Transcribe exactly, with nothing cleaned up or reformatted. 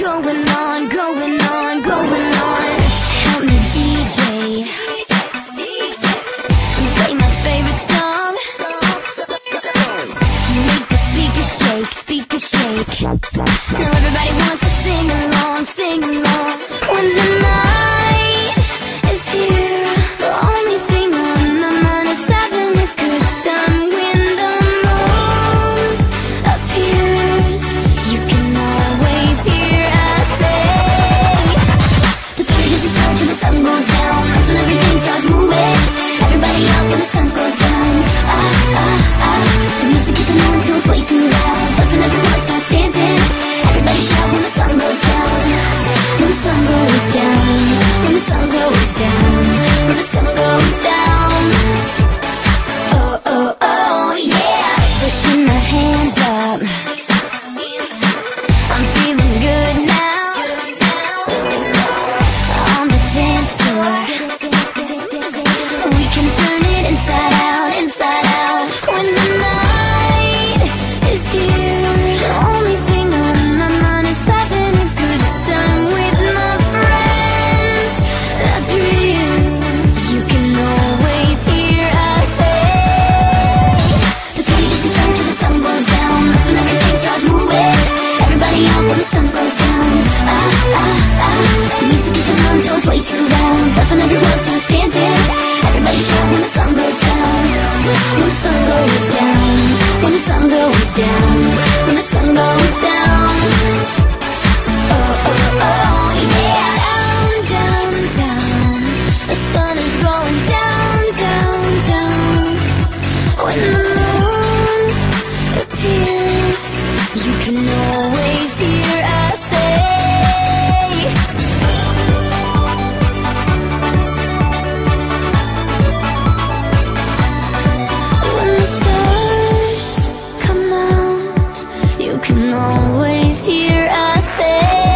going on, going on, going on. Help me D J, play my favorite song. Make the speakers shake, speakers shake. Now everybody wants to sing along, sing along. When the night is here, the only thing on my mind is having a good time. When the moon appears, you can always hear us say, the party doesn't start till the sun goes down. That's when everything starts moving. Everybody up when the sun goes down. Ah, ah, ah. The music isn't on till it's way too loud. That's when everyone starts dancing. Everybody shout when the sun goes down. When the sun goes down. When the sun goes down. When the sun goes down. Oh, oh, oh, yeah. Pushing my hands up. I'm feeling good now. On the dance floor, we can turn it inside out, inside out. When the night is here, the only thing on my mind is having a good time with my friends. That's real. You can always hear us say, the party doesn't start till the sun goes down. That's when everything starts moving. Everybody out when the sun goes down. Ah, ah, ah. The music isn't on till it's way too loud. That's when everyone starts dancing. Everybody shout when the sun goes down. When the sun goes down. When the sun goes down. When the sun goes down. Oh, oh, oh, yeah. Down, down, down. The sun is going down, down, down. When the moon appears, you can always hear us say, when the stars come out, you can always hear us say.